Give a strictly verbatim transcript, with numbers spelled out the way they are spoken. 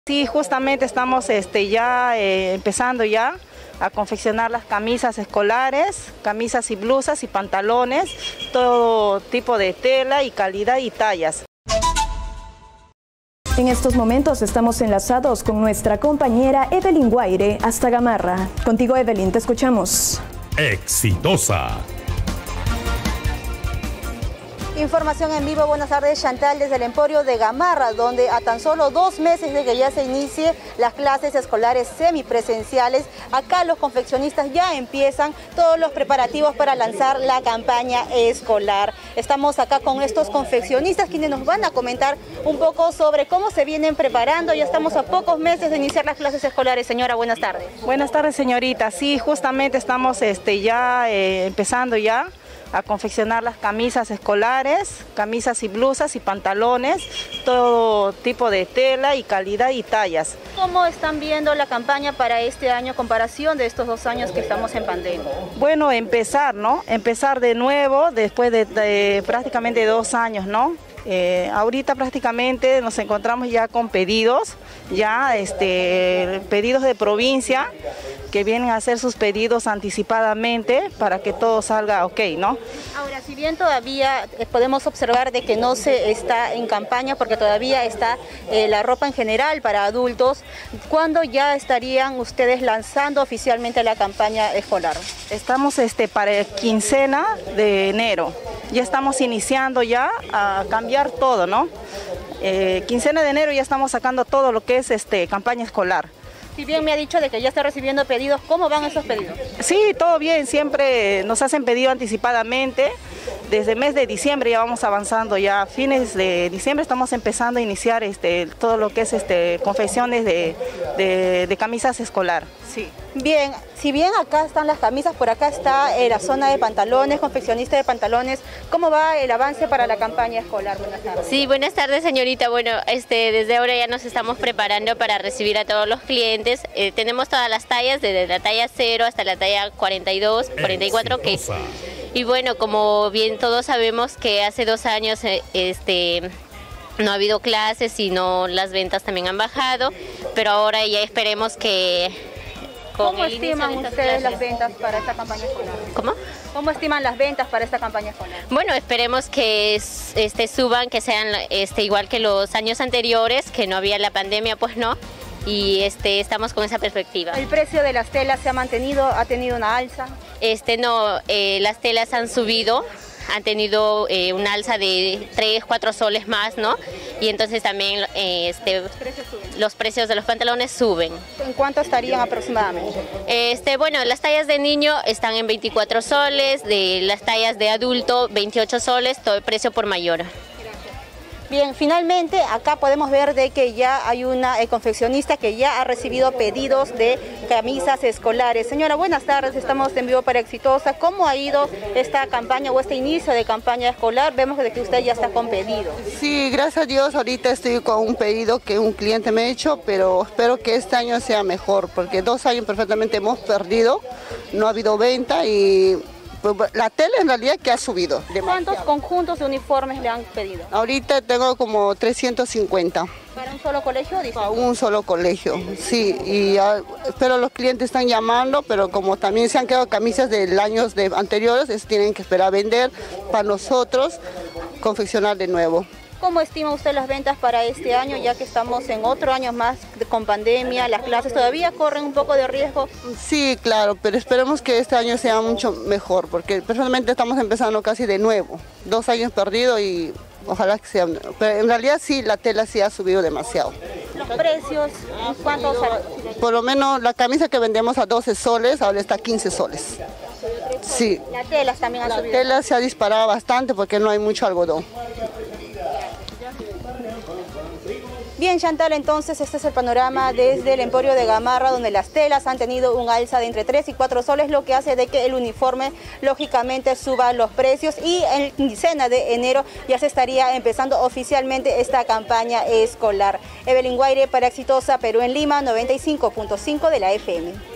Sí, justamente estamos este, ya eh, empezando ya a confeccionar las camisas escolares, camisas y blusas y pantalones, todo tipo de tela y calidad y tallas. En estos momentos estamos enlazados con nuestra compañera Evelyn Guaire hasta Gamarra. Contigo, Evelyn, te escuchamos. Exitosa. Información en vivo, buenas tardes, Chantal, desde el Emporio de Gamarra, donde a tan solo dos meses de que ya se inicie las clases escolares semipresenciales, acá los confeccionistas ya empiezan todos los preparativos para lanzar la campaña escolar. Estamos acá con estos confeccionistas quienes nos van a comentar un poco sobre cómo se vienen preparando. Ya estamos a pocos meses de iniciar las clases escolares. Señora, buenas tardes. Buenas tardes, señorita. Sí, justamente estamos este, ya eh, empezando ya a confeccionar las camisas escolares, camisas y blusas y pantalones, todo tipo de tela y calidad y tallas. ¿Cómo están viendo la campaña para este año, comparación de estos dos años que estamos en pandemia? Bueno, empezar, ¿no? Empezar de nuevo después de, de prácticamente dos años, ¿no? Eh, ahorita prácticamente nos encontramos ya con pedidos, ya este, pedidos de provincia, que vienen a hacer sus pedidos anticipadamente para que todo salga ok, ¿no? Ahora, si bien todavía podemos observar de que no se está en campaña porque todavía está eh, la ropa en general para adultos, ¿cuándo ya estarían ustedes lanzando oficialmente la campaña escolar? Estamos este, para quincena de enero, ya estamos iniciando ya a cambiar todo, ¿no? Eh, quincena de enero ya estamos sacando todo lo que es este, campaña escolar. Si bien me ha dicho de que ya está recibiendo pedidos, ¿cómo van esos pedidos? Sí, todo bien, siempre nos hacen pedido anticipadamente. Desde el mes de diciembre ya vamos avanzando, ya a fines de diciembre estamos empezando a iniciar este, todo lo que es este, confecciones de, de, de camisas escolar. Sí. Bien, si bien acá están las camisas, por acá está eh, la zona de pantalones, confeccionista de pantalones. ¿Cómo va el avance para la campaña escolar? Buenas tardes. Sí, buenas tardes, señorita. Bueno, este, desde ahora ya nos estamos preparando para recibir a todos los clientes. Eh, tenemos todas las tallas, desde la talla cero hasta la talla cuarenta y dos, cuarenta y cuatro, que, y bueno, como bien todos sabemos que hace dos años eh, este, no ha habido clases y no, las ventas también han bajado, pero ahora ya esperemos que... ¿Cómo estiman ustedes las ventas para esta campaña escolar? ¿Cómo? ¿Cómo estiman las ventas para esta campaña escolar? Bueno, esperemos que este, suban, que sean este, igual que los años anteriores, que no había la pandemia, pues no, y este, estamos con esa perspectiva. ¿El precio de las telas se ha mantenido, ha tenido una alza? Este, no, eh, las telas han subido, han tenido eh, una alza de tres, cuatro soles más, ¿no? Y entonces también eh, este, los, precios los precios de los pantalones suben. ¿En cuánto estarían aproximadamente? Este, bueno, las tallas de niño están en veinticuatro soles, de las tallas de adulto veintiocho soles, todo el precio por mayor. Bien, finalmente acá podemos ver de que ya hay una eh, confeccionista que ya ha recibido pedidos de camisas escolares. Señora, buenas tardes, estamos en vivo para Exitosa. ¿Cómo ha ido esta campaña o este inicio de campaña escolar? Vemos de que usted ya está con pedidos. Sí, gracias a Dios, ahorita estoy con un pedido que un cliente me ha hecho, pero espero que este año sea mejor, porque dos años perfectamente hemos perdido, no ha habido venta y... la tela en realidad que ha subido. ¿Cuántos conjuntos de uniformes le han pedido? Ahorita tengo como trescientos cincuenta. ¿Para un solo colegio? Dice. Para un solo colegio, sí. Y uh, espero los clientes están llamando, pero como también se han quedado camisas de años de anteriores, es, tienen que esperar a vender para nosotros confeccionar de nuevo. ¿Cómo estima usted las ventas para este año, ya que estamos en otro año más con pandemia? ¿Las clases todavía corren un poco de riesgo? Sí, claro, pero esperemos que este año sea mucho mejor, porque personalmente estamos empezando casi de nuevo. Dos años perdidos y ojalá que sea... Pero en realidad sí, la tela sí ha subido demasiado. ¿Los precios cuántos? Por lo menos la camisa que vendemos a doce soles, ahora está a quince soles. Sí. ¿La tela también ha la subido? La tela se ha disparado bastante porque no hay mucho algodón. Bien, Chantal, entonces este es el panorama desde el Emporio de Gamarra, donde las telas han tenido un alza de entre tres y cuatro soles, lo que hace de que el uniforme lógicamente suba los precios, y en quincena de enero ya se estaría empezando oficialmente esta campaña escolar. Evelyn Guaire para Exitosa, Perú en Lima, noventa y cinco punto cinco de la F M.